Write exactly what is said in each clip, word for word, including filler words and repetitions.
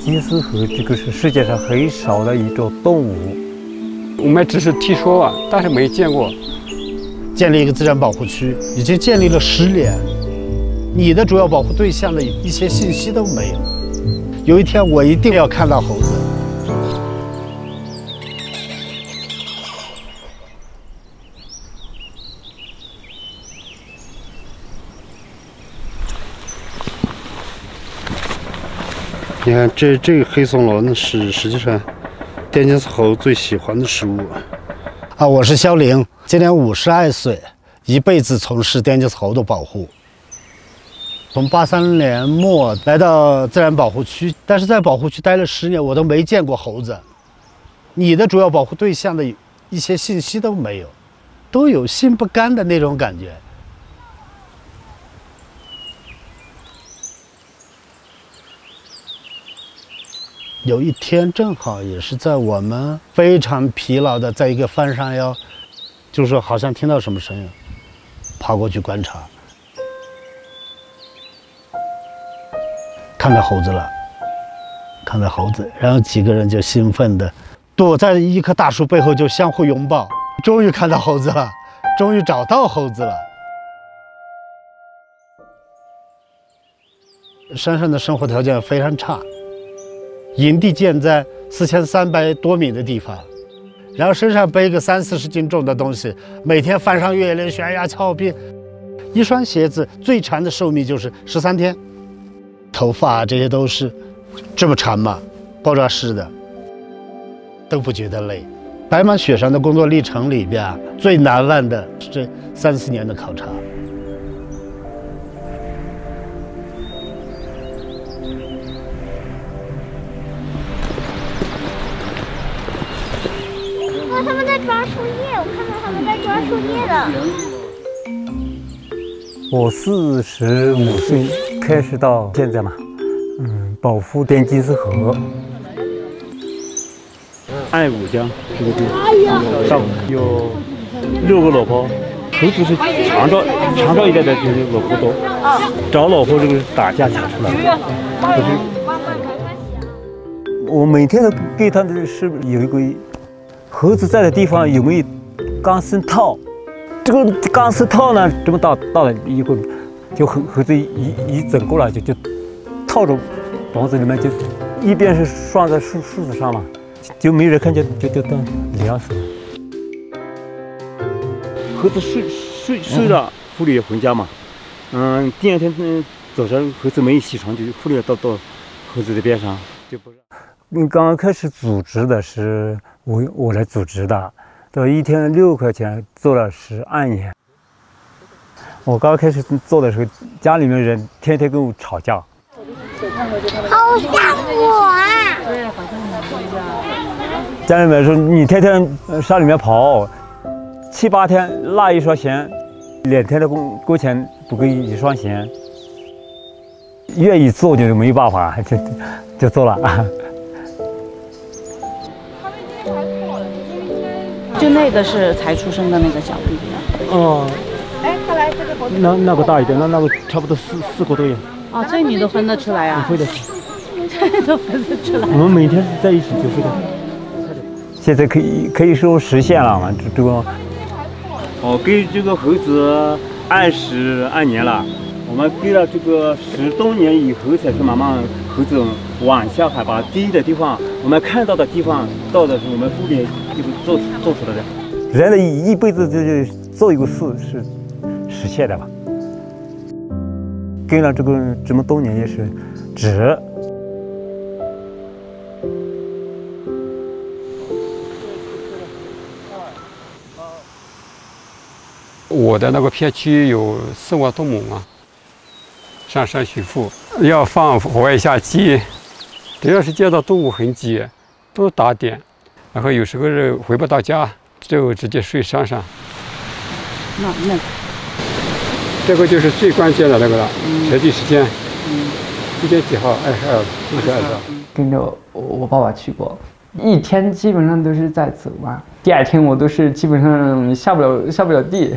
金丝猴这个是世界上很少的一种动物， 我们只是听说啊，但是没见过。 建立一个自然保护区已经建立了十年，你的主要保护对象的一些信息都没有。有一天我一定要看到猴子。你看，这这个黑松露呢是实际上滇金丝猴最喜欢的食物。啊，我是肖玲，今年五十二岁，一辈子从事滇金丝猴的保护。从八三年末来到自然保护区，但是在保护区待了十年，我都没见过猴子。你的主要保护对象的一些信息都没有，都有心不甘的那种感觉。有一天正好也是在我们非常疲劳的，在一个翻山腰，就是好像听到什么声音，跑过去观察，看到猴子了，看到猴子，然后几个人就兴奋的躲在一棵大树背后，就相互拥抱，终于看到猴子了，终于找到猴子了。山上的生活条件非常差。营地建在四千三百多米的地方，然后身上背个三四十斤重的东西，每天翻山越岭、悬崖峭壁，一双鞋子最长的寿命就是十三天。头发这些都是这么长嘛，爆炸式的，都不觉得累。白马雪山的工作历程里边，最难忘的是这三四年的考察。 他们在抓树叶，我看到他们在抓树叶的。 我四十五岁开始到现在嘛，嗯，保护滇金丝猴。爱武江这个地方，上有六个老婆，猴子是长着长着一点的，就是老婆多。找老婆这个是打架抢出来的，不是。我每天都给他们是有一个。猴子在的地方有没有钢丝套？这个钢丝套呢，这么大大的一个，就猴猴子一一整过来就就套着房子里面，就一边是拴在树树子上嘛，就没人看见，就就当凉死了。猴子睡睡睡了，狐狸也回家嘛。嗯，第二天嗯早上猴子没起床，就狐狸到到猴子的边上就不让。嗯，刚刚开始组织的是。我我来组织的，到一天六块钱做了十二年。我刚开始做的时候，家里面人天天跟我吵架。 好像我啊！ 对，好像你不一样。 家里面说你天天山里面跑，七八天拉一双鞋，两天的工工钱不够一双鞋。愿意做就没办法，就就做了。 就那个是才出生的那个小 B B 啊。 哦。 哎，看来这个猴子。 那那个大一点，那那个差不多四四个多月。 哦，这你都分得出来啊？ 会的。 这都分得出来。 我们每天在一起就会的。现在可以可以说实现了嘛，这这个。哦，给这个猴子二十二年了，我们给了这个十多年以后才是慢慢猴子往下海拔低的地方，我们看到的地方，到的是我们后面。就做做出来的，人的一辈子就是做一个事是实现的吧。跟了这个这么多年也是值。 我的那个片区有四万多亩啊，上山巡抚要放外下鸡，只要是见到动物痕迹，都打点。然后有时候是回不到家，就直接睡山上。 那那， 这个就是最关键的那个了，实际时间。嗯。今天几号？二十二，二十二号。 跟着我爸爸去过，一天基本上都是在走嘛。第二天我都是基本上下不了下不了地。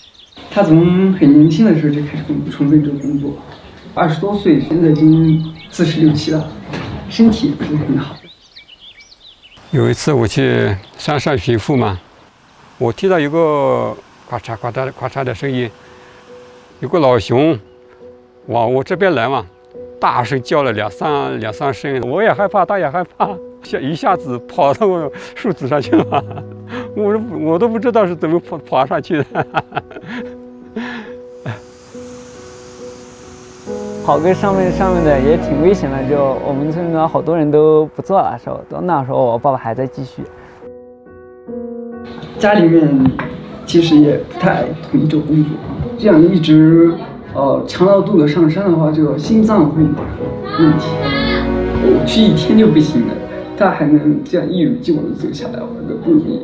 他从很年轻的时候就开始从事这个工作，二十多岁，现在已经四十六七了，身体也不是很好。 有一次我去山上巡抚嘛，我听到有个咔嚓咔嚓咔嚓的声音，有个老熊往我这边来嘛，大声叫了两三两三声，我也害怕，他也害怕，下一下子跑到我树枝上去了，我我都不知道是怎么爬爬上去的。 跑跟上面上面的也挺危险的，就我们村的好多人都不做了，时候到那时候我爸爸还在继续。 家里面其实也不太同意做工作，这样一直呃强劳度的上山的话，这个心脏会有点问题。我去一天就不行了，他还能这样一如既往的走下来，我觉得不容易。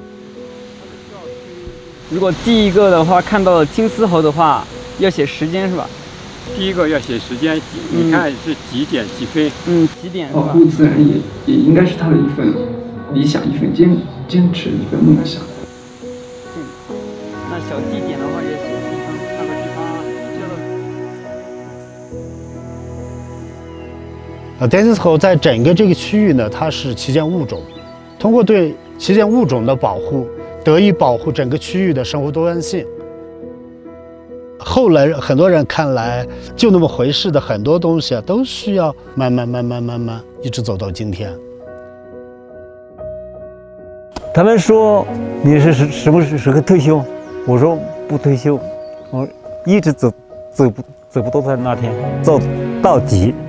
如果第一个的话看到了金丝猴的话，要写时间是吧？ 第一个要写时间，你看是几点几分？ 嗯，几点？ 保护自然也也应该是他的一份理想，一份坚坚持，一份梦想。 嗯，那小地点的话也写地方，那个地方就呃，滇金丝猴在整个这个区域呢，它是旗舰物种，通过对旗舰物种的保护，得以保护整个区域的生物多样性。后来很多人看来就那么回事的很多东西啊，都需要慢慢慢慢慢慢一直走到今天。 他们说你是什什么时候退休？我说不退休，我一直走走不走不到他那天，走到底。